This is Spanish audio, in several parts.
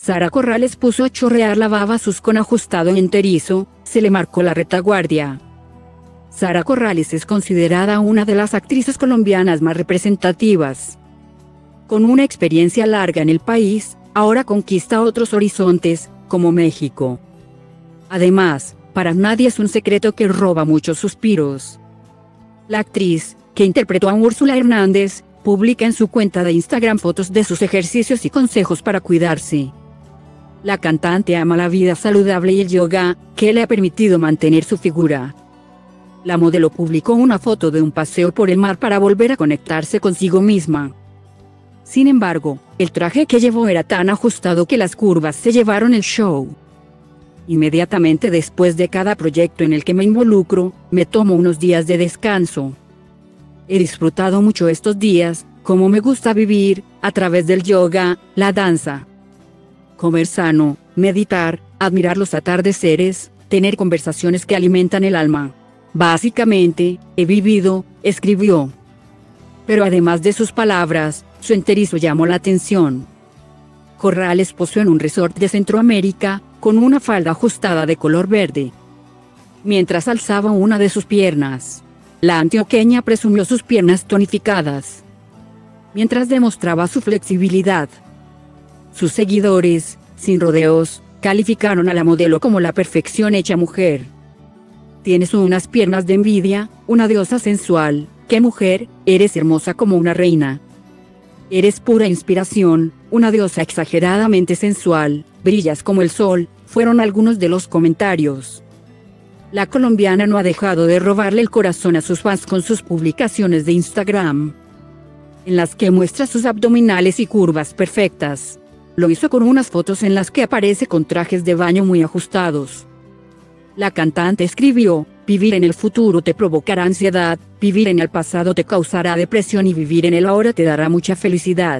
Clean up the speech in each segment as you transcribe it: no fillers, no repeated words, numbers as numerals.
Sara Corrales puso a chorrear la baba con ajustado enterizo, se le marcó la retaguardia. Sara Corrales es considerada una de las actrices colombianas más representativas. Con una experiencia larga en el país, ahora conquista otros horizontes, como México. Además, para nadie es un secreto que roba muchos suspiros. La actriz, que interpretó a Úrsula Hernández, publica en su cuenta de Instagram fotos de sus ejercicios y consejos para cuidarse. La cantante ama la vida saludable y el yoga, que le ha permitido mantener su figura. La modelo publicó una foto de un paseo por el mar para volver a conectarse consigo misma. Sin embargo, el traje que llevó era tan ajustado que las curvas se llevaron el show. Inmediatamente después de cada proyecto en el que me involucro, me tomo unos días de descanso. He disfrutado mucho estos días, como me gusta vivir, a través del yoga, la danza. Comer sano, meditar, admirar los atardeceres, tener conversaciones que alimentan el alma. Básicamente, he vivido, escribió. Pero además de sus palabras, su enterizo llamó la atención. Corrales posó en un resort de Centroamérica, con una falda ajustada de color verde. Mientras alzaba una de sus piernas, la antioqueña presumió sus piernas tonificadas. Mientras demostraba su flexibilidad. Sus seguidores, sin rodeos, calificaron a la modelo como la perfección hecha mujer. Tienes unas piernas de envidia, una diosa sensual. ¡Qué mujer! Eres hermosa como una reina. Eres pura inspiración, una diosa exageradamente sensual, brillas como el sol, fueron algunos de los comentarios. La colombiana no ha dejado de robarle el corazón a sus fans con sus publicaciones de Instagram, en las que muestra sus abdominales y curvas perfectas. Lo hizo con unas fotos en las que aparece con trajes de baño muy ajustados. La cantante escribió: vivir en el futuro te provocará ansiedad, vivir en el pasado te causará depresión y vivir en el ahora te dará mucha felicidad.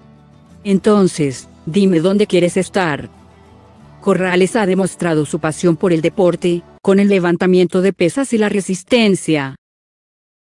Entonces, dime dónde quieres estar. Corrales ha demostrado su pasión por el deporte, con el levantamiento de pesas y la resistencia.